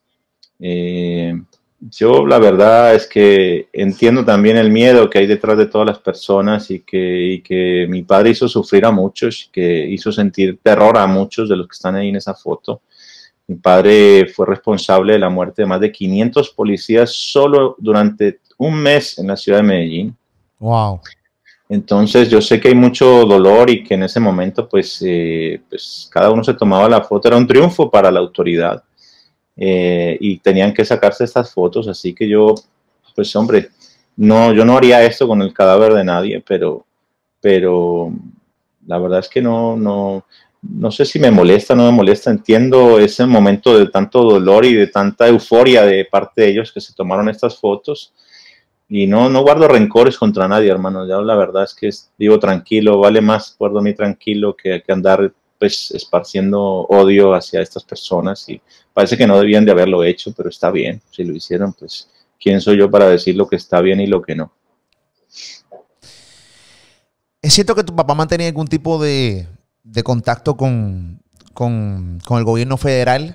Yo la verdad es que entiendo también el miedo que hay detrás de todas las personas y que mi padre hizo sufrir a muchos, que hizo sentir terror a muchos de los que están ahí en esa foto. Mi padre fue responsable de la muerte de más de 500 policías solo durante un mes en la ciudad de Medellín. Wow. Entonces yo sé que hay mucho dolor y que en ese momento pues cada uno se tomaba la foto, era un triunfo para la autoridad. Y tenían que sacarse estas fotos, así que yo, pues hombre, yo no haría esto con el cadáver de nadie, pero la verdad es que no sé si me molesta o no me molesta. Entiendo ese momento de tanto dolor y de tanta euforia de parte de ellos que se tomaron estas fotos, y no guardo rencores contra nadie, hermano. Ya la verdad es que vivo tranquilo, vale más por dormir tranquilo que andar pues esparciendo odio hacia estas personas, y parece que no debían de haberlo hecho, pero está bien, si lo hicieron, pues ¿quién soy yo para decir lo que está bien y lo que no? ¿Es cierto que tu papá mantenía algún tipo de contacto con el gobierno federal?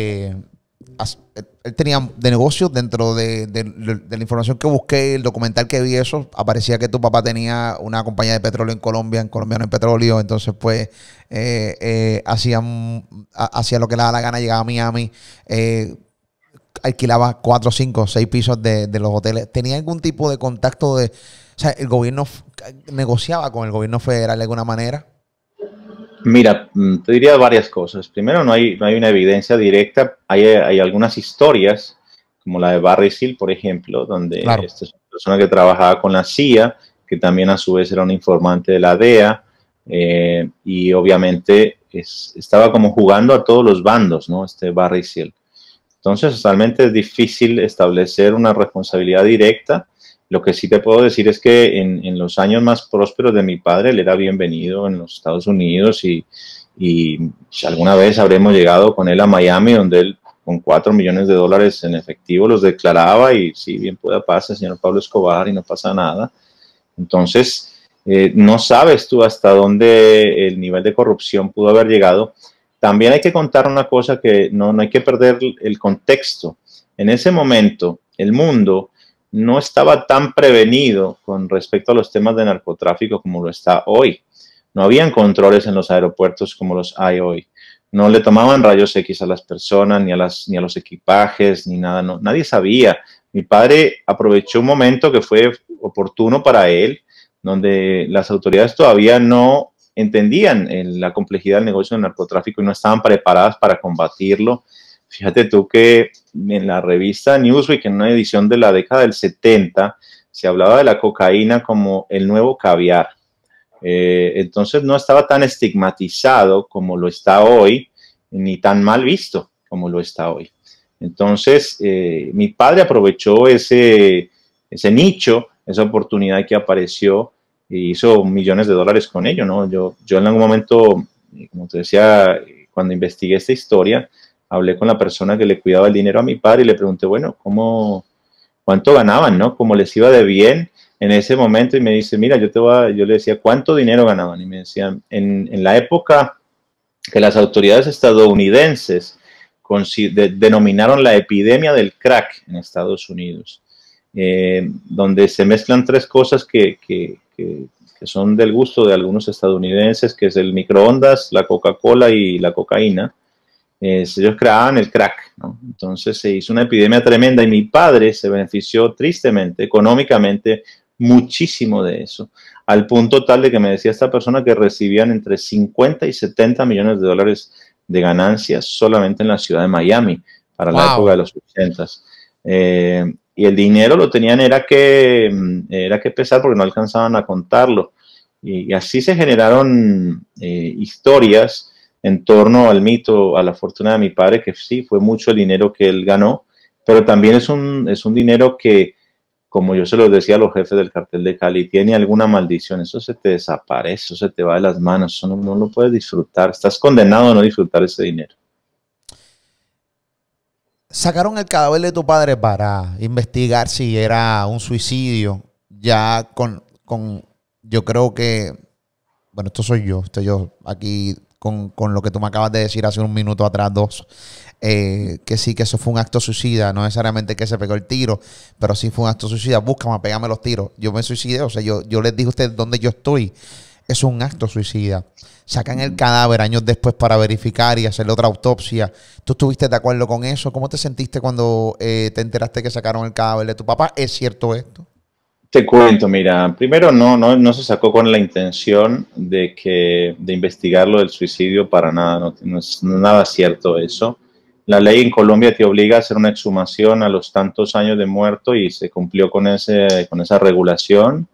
Él tenía de negocios dentro de la información que busqué, el documental que vi, eso aparecía que tu papá tenía una compañía de petróleo en Colombia no hay petróleo, entonces pues hacía lo que le daba la gana, llegaba a Miami, alquilaba 4, 5, 6 pisos de los hoteles. ¿Tenía algún tipo de contacto o sea, el gobierno negociaba con el gobierno federal de alguna manera? Mira, te diría varias cosas. Primero, no hay una evidencia directa. Hay algunas historias, como la de Barry Seal, por ejemplo, donde Claro. esta es una persona que trabajaba con la CIA, que también a su vez era un informante de la DEA, y obviamente estaba como jugando a todos los bandos, ¿no? Barry Seal. Entonces, realmente es difícil establecer una responsabilidad directa. Lo que sí te puedo decir es que en los años más prósperos de mi padre, él era bienvenido en los Estados Unidos, y alguna vez habremos llegado con él a Miami, donde él con $4 millones en efectivo los declaraba, y sí, bien pueda pasar, señor Pablo Escobar, y no pasa nada. Entonces, No sabes tú hasta dónde el nivel de corrupción pudo haber llegado. También hay que contar una cosa que no hay que perder el contexto. En ese momento, el mundo no estaba tan prevenido con respecto a los temas de narcotráfico como lo está hoy. No habían controles en los aeropuertos como los hay hoy. No le tomaban rayos X a las personas, ni a los equipajes, ni nada. No, nadie sabía. Mi padre aprovechó un momento que fue oportuno para él, donde las autoridades todavía no entendían la complejidad del negocio del narcotráfico y no estaban preparadas para combatirlo. Fíjate tú que en la revista Newsweek, en una edición de la década del 70, se hablaba de la cocaína como el nuevo caviar. Entonces no estaba tan estigmatizado como lo está hoy, ni tan mal visto como lo está hoy. Entonces, mi padre aprovechó ese nicho, esa oportunidad que apareció, y hizo millones de dólares con ello, ¿no? Yo en algún momento, como te decía, cuando investigué esta historia, hablé con la persona que le cuidaba el dinero a mi padre y le pregunté, bueno, ¿cuánto ganaban, no? ¿Cómo les iba de bien en ese momento? Y me dice, mira, yo le decía, ¿cuánto dinero ganaban? Y me decían, en la época que las autoridades estadounidenses denominaron la epidemia del crack en Estados Unidos, donde se mezclan tres cosas que son del gusto de algunos estadounidenses, que es el microondas, la Coca-Cola y la cocaína. Ellos creaban el crack, ¿no? Entonces se hizo una epidemia tremenda y mi padre se benefició tristemente, económicamente, muchísimo de eso, al punto tal de que me decía esta persona que recibían entre 50 y 70 millones de dólares de ganancias solamente en la ciudad de Miami para la época de los 80s. Y el dinero lo tenían era que pesar porque no alcanzaban a contarlo. Y así se generaron historias en torno al mito, a la fortuna de mi padre, que sí, fue mucho el dinero que él ganó, pero también es un dinero que, como yo se lo decía a los jefes del cartel de Cali, tiene alguna maldición, eso se te desaparece, eso se te va de las manos, eso no lo puedes disfrutar, estás condenado a no disfrutar ese dinero. Sacaron el cadáver de tu padre para investigar si era un suicidio, ya yo creo que, bueno, estoy yo aquí con lo que tú me acabas de decir hace un minuto atrás, que sí, que eso fue un acto suicida, no necesariamente que se pegó el tiro, pero sí fue un acto suicida. Búscame, pégame los tiros. Yo me suicidé, o sea, yo les dije a ustedes dónde yo estoy. Es un acto suicida. Sacan el cadáver años después para verificar y hacerle otra autopsia. ¿Tú estuviste de acuerdo con eso? ¿Cómo te sentiste cuando te enteraste que sacaron el cadáver de tu papá? ¿Es cierto esto? Te cuento, mira, primero no se sacó con la intención de investigarlo del suicidio para nada, no es nada cierto eso. La ley en Colombia te obliga a hacer una exhumación a los tantos años de muerto y se cumplió con esa regulación.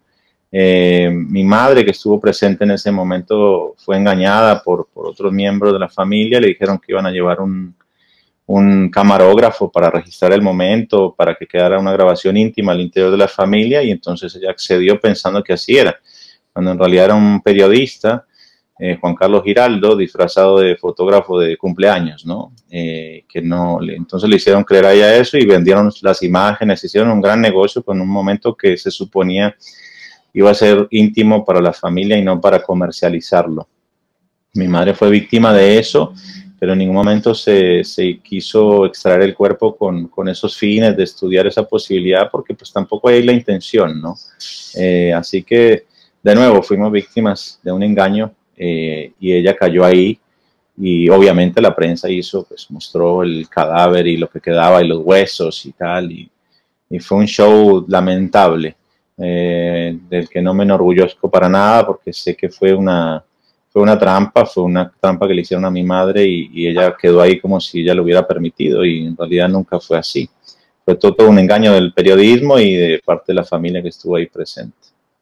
Mi madre, que estuvo presente en ese momento, fue engañada por otros miembros de la familia, le dijeron que iban a llevar un camarógrafo para registrar el momento, para que quedara una grabación íntima al interior de la familia, y entonces ella accedió pensando que así era, cuando en realidad era un periodista, Juan Carlos Giraldo, disfrazado de fotógrafo de cumpleaños, ¿no? Entonces le hicieron creer a ella eso y vendieron las imágenes, hicieron un gran negocio con un momento que se suponía iba a ser íntimo para la familia y no para comercializarlo. Mi madre fue víctima de eso, pero en ningún momento se quiso extraer el cuerpo con esos fines de estudiar esa posibilidad, porque pues tampoco hay la intención, ¿no? Así que, de nuevo, fuimos víctimas de un engaño y ella cayó ahí, y obviamente la prensa mostró el cadáver y lo que quedaba y los huesos y tal, y fue un show lamentable, del que no me enorgullezco para nada, porque sé que fue una trampa que le hicieron a mi madre y ella quedó ahí como si ella lo hubiera permitido, y en realidad nunca fue así. Fue todo un engaño del periodismo y de parte de la familia que estuvo ahí presente.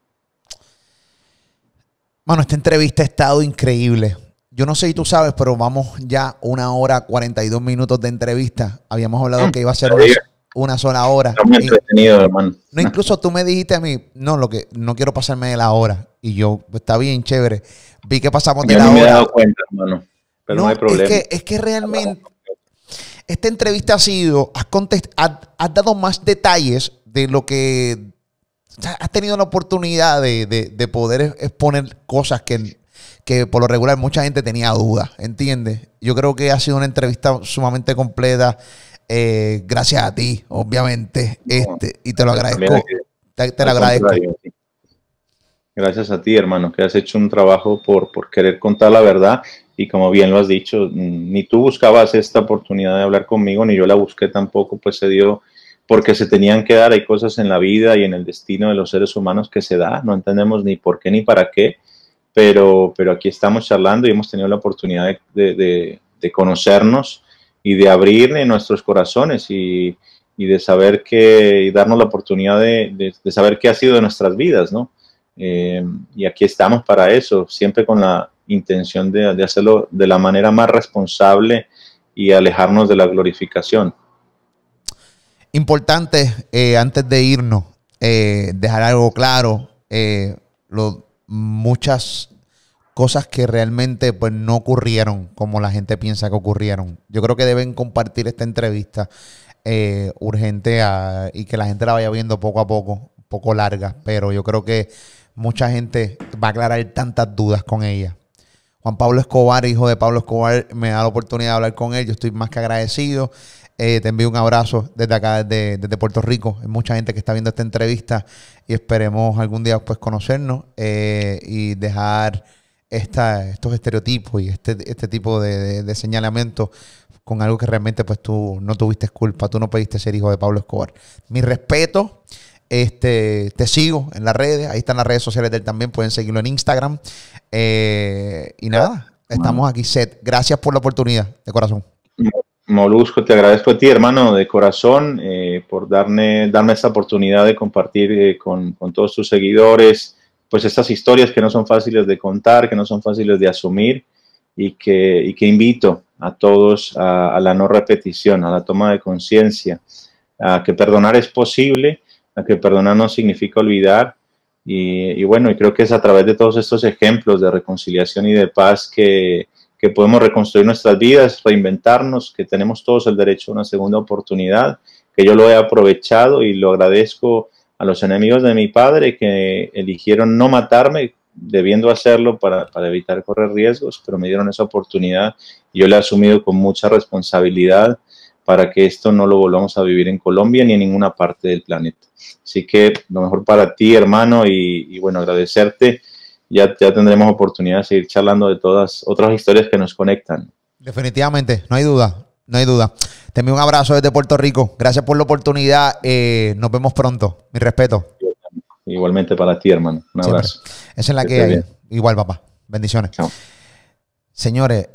Mano, esta entrevista ha estado increíble. Yo no sé si tú sabes, pero vamos ya 1 hora 42 minutos de entrevista. Habíamos hablado que iba a ser una sola hora. Está muy entretenido, hermano. No, incluso tú me dijiste a mí, no quiero pasarme de la hora. Y yo, pues, está bien, chévere. Vi que pasamos de la hora. Yo no me he dado cuenta, hermano. Pero no hay problema. Es que realmente esta entrevista ha sido, has dado más detalles de lo que has tenido la oportunidad de poder exponer cosas que por lo regular mucha gente tenía dudas, ¿entiendes? Yo creo que ha sido una entrevista sumamente completa. Gracias a ti, obviamente, y te lo agradezco. Te lo agradezco. Gracias a ti, hermano, que has hecho un trabajo por querer contar la verdad. Y como bien lo has dicho, ni tú buscabas esta oportunidad de hablar conmigo, ni yo la busqué tampoco, pues se dio porque se tenían que dar. Hay cosas en la vida y en el destino de los seres humanos que se da, no entendemos ni por qué ni para qué, pero aquí estamos charlando y hemos tenido la oportunidad de conocernos y de abrir nuestros corazones y de saber y darnos la oportunidad de saber qué ha sido de nuestras vidas, ¿no? Y aquí estamos para eso, siempre con la intención de hacerlo de la manera más responsable y alejarnos de la glorificación. Importante, antes de irnos, dejar algo claro, muchas cosas que realmente pues no ocurrieron como la gente piensa que ocurrieron. Yo creo que deben compartir esta entrevista urgente y que la gente la vaya viendo poco a poco, un poco larga, pero yo creo que mucha gente va a aclarar tantas dudas con ella. Juan Pablo Escobar, hijo de Pablo Escobar, me da la oportunidad de hablar con él. Yo estoy más que agradecido. Te envío un abrazo desde acá, desde Puerto Rico. Hay mucha gente que está viendo esta entrevista y esperemos algún día pues conocernos y dejar estos estereotipos y este tipo de señalamientos con algo que realmente pues tú no tuviste culpa, tú no pediste ser hijo de Pablo Escobar. Mi respeto. Te sigo en las redes, ahí están las redes sociales de él también, pueden seguirlo en Instagram. Y nada, estamos aquí, Seth. Gracias por la oportunidad, de corazón. Molusco, te agradezco a ti, hermano, de corazón, por darme esta oportunidad de compartir con todos tus seguidores, pues estas historias que no son fáciles de contar, que no son fáciles de asumir y que invito a todos a la no repetición, a la toma de conciencia, a que perdonar es posible, a que perdonar no significa olvidar y bueno, y creo que es a través de todos estos ejemplos de reconciliación y de paz que podemos reconstruir nuestras vidas, reinventarnos, que tenemos todos el derecho a una segunda oportunidad, que yo lo he aprovechado y lo agradezco a los enemigos de mi padre que eligieron no matarme, debiendo hacerlo para evitar correr riesgos, pero me dieron esa oportunidad y yo la he asumido con mucha responsabilidad para que esto no lo volvamos a vivir en Colombia ni en ninguna parte del planeta. Así que lo mejor para ti, hermano, y bueno, agradecerte. Ya tendremos oportunidad de seguir charlando de todas otras historias que nos conectan. Definitivamente, no hay duda, no hay duda. Te envío un abrazo desde Puerto Rico. Gracias por la oportunidad. Nos vemos pronto. Mi respeto. Igualmente para ti, hermano. Un abrazo. Esa es la que hay. Bien. Igual, papá. Bendiciones. Chao. Señores,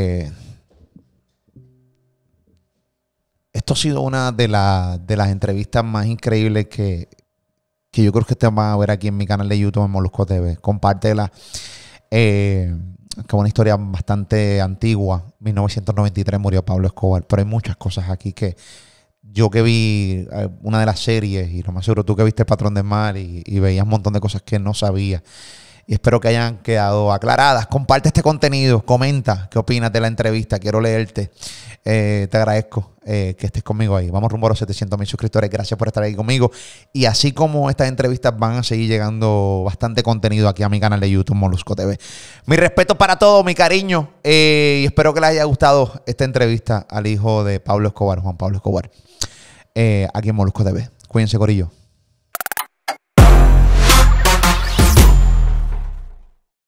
esto ha sido una de las entrevistas más increíbles que yo creo que te van a ver aquí en mi canal de YouTube en Molusco TV. Compártela. Que es una historia bastante antigua. 1993 murió Pablo Escobar. Pero hay muchas cosas aquí que yo que vi una de las series, y lo más seguro tú que viste El Patrón del Mal y veías un montón de cosas que no sabía. Y espero que hayan quedado aclaradas. Comparte este contenido, comenta qué opinas de la entrevista. Quiero leerte. Te agradezco que estés conmigo ahí. Vamos rumbo a los 700,000 suscriptores. Gracias por estar ahí conmigo. Y así como estas entrevistas van a seguir llegando bastante contenido aquí a mi canal de YouTube, Molusco TV. Mi respeto para todos, mi cariño. Y espero que les haya gustado esta entrevista al hijo de Pablo Escobar, Juan Pablo Escobar, aquí en Molusco TV. Cuídense, corillo.